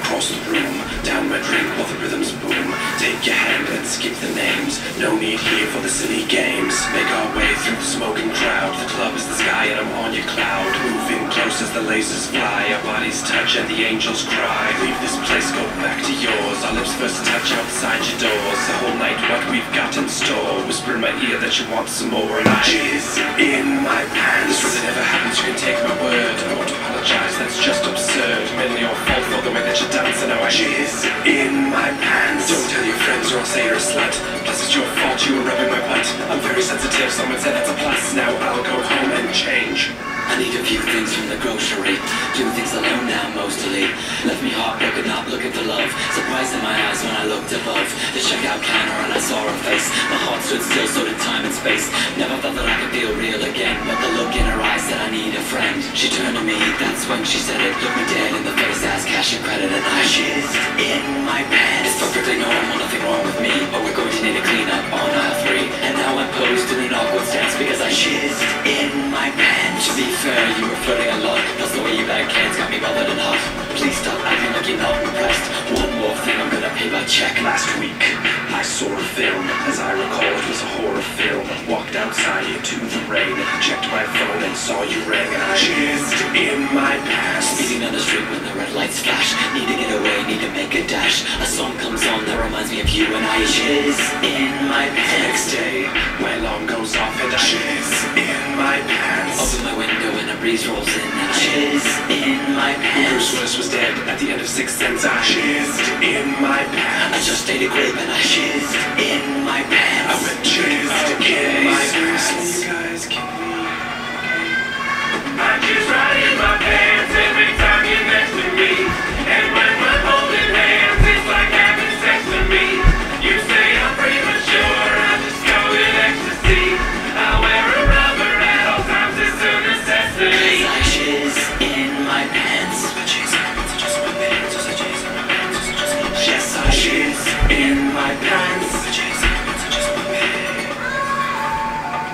across the room. Down my drink while the rhythms boom. Take your hand and skip the names. No need here for the silly games. Make our way through the smoking crowd. The club is the sky and I'm on your cloud. Moving close as the lasers fly. Our bodies touch and the angels cry. Leave this place, go back to yours. Our lips first touch outside your doors. The whole night what we've got in store. Whisper in my ear that you want some more. And I jizz in my pants. This really never happens, you can take my word. I won't apologize, that's just absurd. Mainly your fault for the way that you dance. And now I jizz in my pants. Don't tell your friends or I'll say you're a slut. Plus it's your fault you were rubbing my butt. I'm very sensitive, someone said that's a plus. Now I'll go home and change. I need a few things from the grocery. Do things alone now mostly. Left me heartbroken, not looking for love. Surprised in my eyes when I looked above the checkout counter and I saw her face. My heart stood still, so did time and space. Never thought that I could feel real again, but the look in her eyes said I need a friend. She turned to me, that's when she said it. Looked me dead in the face, asked cash and credit, and I jizzed in my pants. It's perfectly normal, nothing wrong with me, but we're going to need a cleanup on aisle 3. And now I'm posed in an awkward stance because I jizzed in my pants. To be fair, you were flirting a lot. Plus the way you bag cans got me bothered and hot. Please stop acting like you're not impressed. One more thing, I'm gonna pay by check. Last week, I saw a film. As I recall, it was a horror film. Walked outside into the rain. Checked my phone and saw you rang. And I jizzed in my pants. Speeding down the street when the red lights flash. Need to get away, need to make a dash. A song comes on that reminds me of you, and I jizz in my pants. The next day, my alarm goes off and I jizz in my pants. Open my window and a breeze rolls in, and I jizz in my pants. Bruce Willis was dead at the end of Sixth Sense. I jizzed in my pants. I just ate a grape and I jizzed in my pants. I went jizzed in my pants. You guys can